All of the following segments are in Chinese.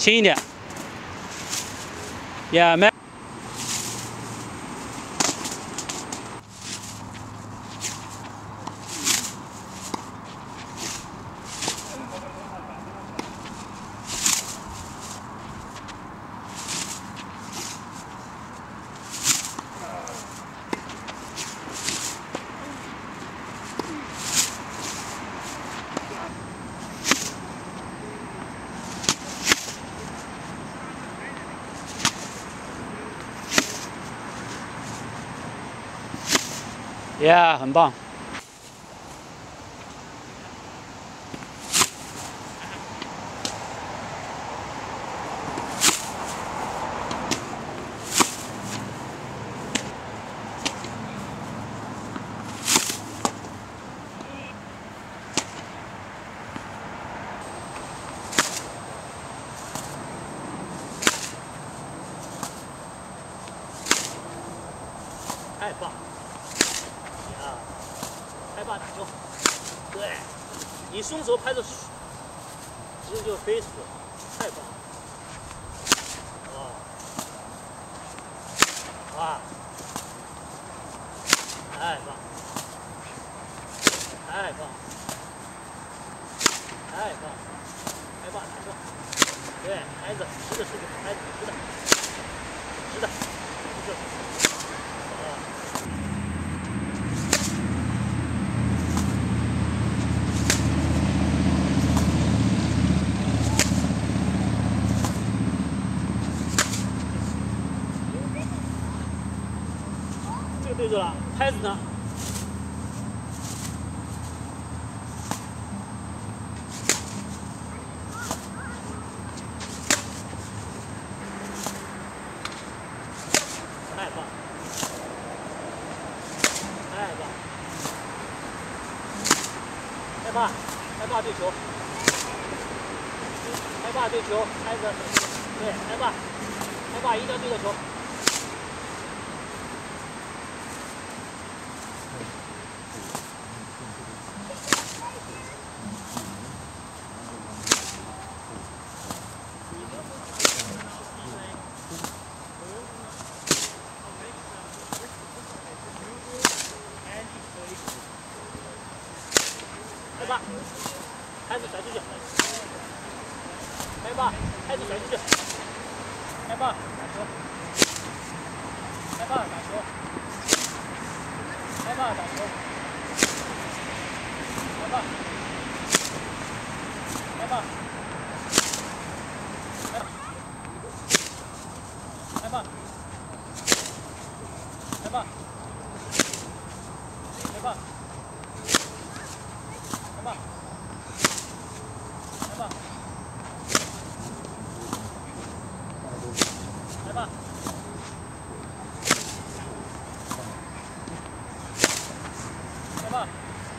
轻一点。Yeah, man. ，Yeah， 很棒。太棒！呀，拍吧打球，对，你双手拍着，直接就飞出去了，太棒了！哇，太棒，太棒，太棒，拍吧打球，对，拍着直的出去，拍着直的，直的，直的。 这个对住了，拍子呢？太棒！太棒！拍吧，拍吧对球，拍吧对球，拍子，对，拍吧，拍吧一定要对着球。 拍吧，拍子甩出去。拍吧，拍子甩出去。拍吧，打球。拍吧，打球。拍吧，打球。拍吧。拍吧。拍吧。拍吧。拍吧。 来吧，来吧，来吧，来吧。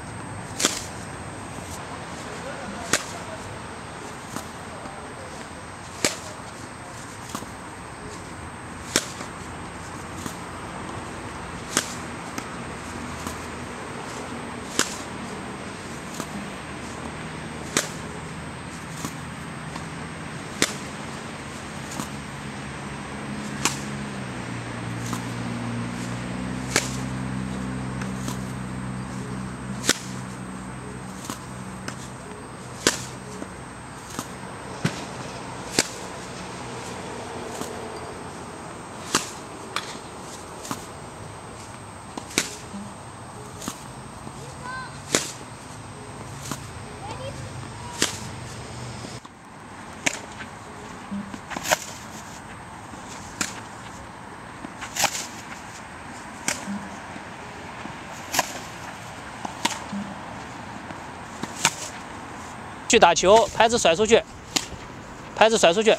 去打球，拍子甩出去，拍子甩出去，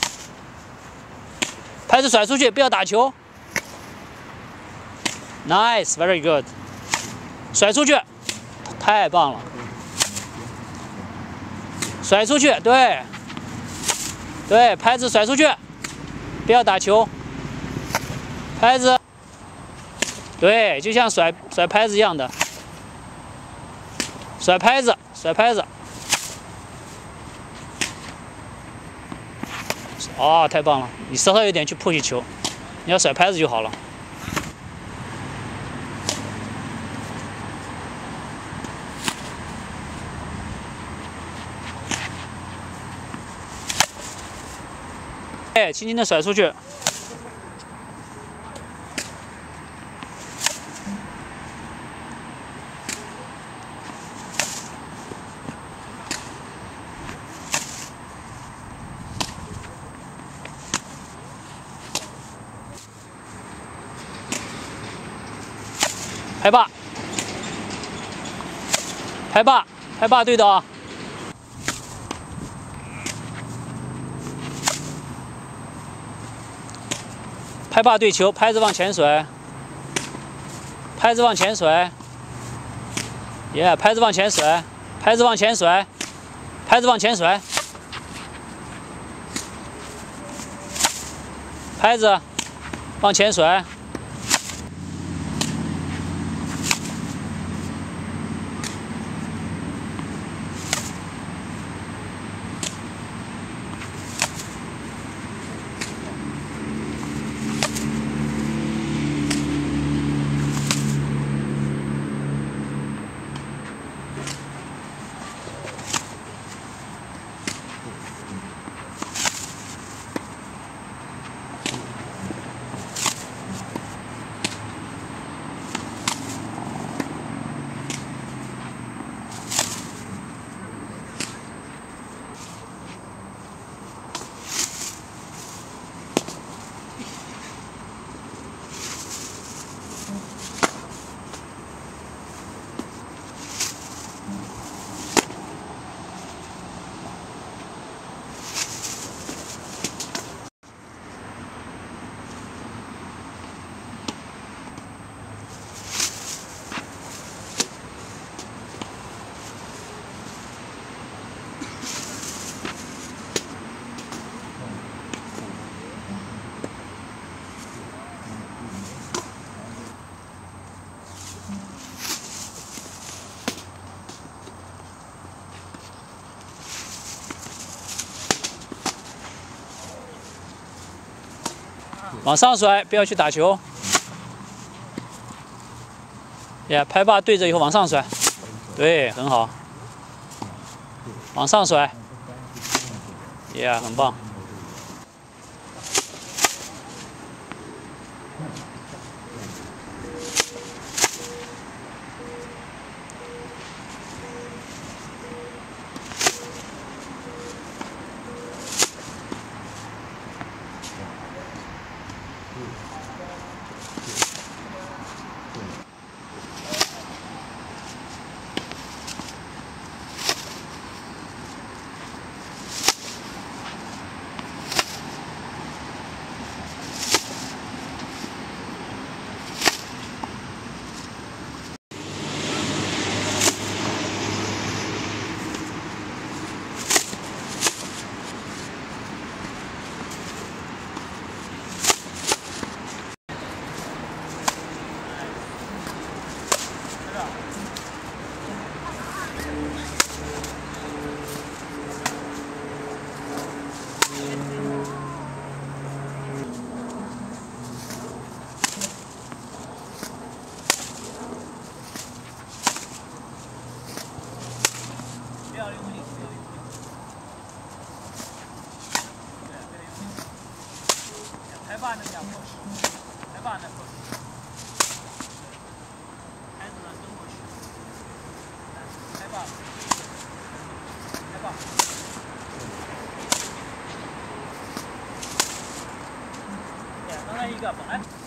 拍子甩出去，不要打球。Nice, very good。甩出去，太棒了。甩出去，对，对，拍子甩出去，不要打球。拍子，对，就像甩拍子一样的，甩拍子，甩拍子。 哦，太棒了！你稍稍有点去 push 球，你要甩拍子就好了。哎，轻轻的甩出去。拍把，拍把，拍把，对的啊。拍把对球，拍子往前甩，拍子往前甩，耶，拍子往前甩，拍子往前甩，拍子往前甩，拍子往前甩。往上甩，不要去打球。呀，拍把对着以后往上甩，对，很好。往上甩，呀，很棒。拍把能讲过去，拍把能过去，拍子能跟过去，拍把，拍把，刚才一个本来。